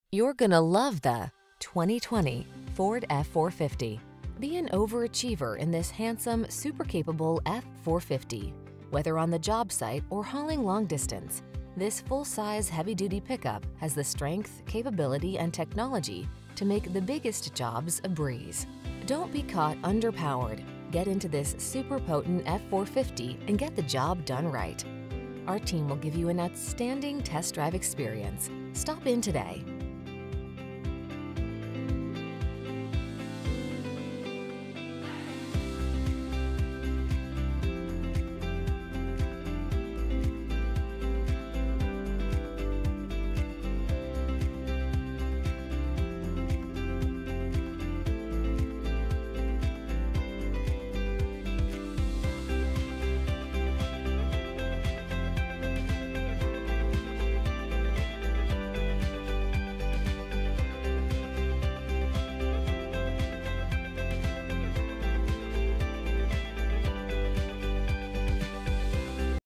You're gonna love the 2020 Ford F-450. Be an overachiever in this handsome, super capable F-450. Whether on the job site or hauling long distance, this full-size heavy-duty pickup has the strength, capability, and technology to make the biggest jobs a breeze. Don't be caught underpowered. Get into this super potent F-450 and get the job done right. Our team will give you an outstanding test drive experience. Stop in today.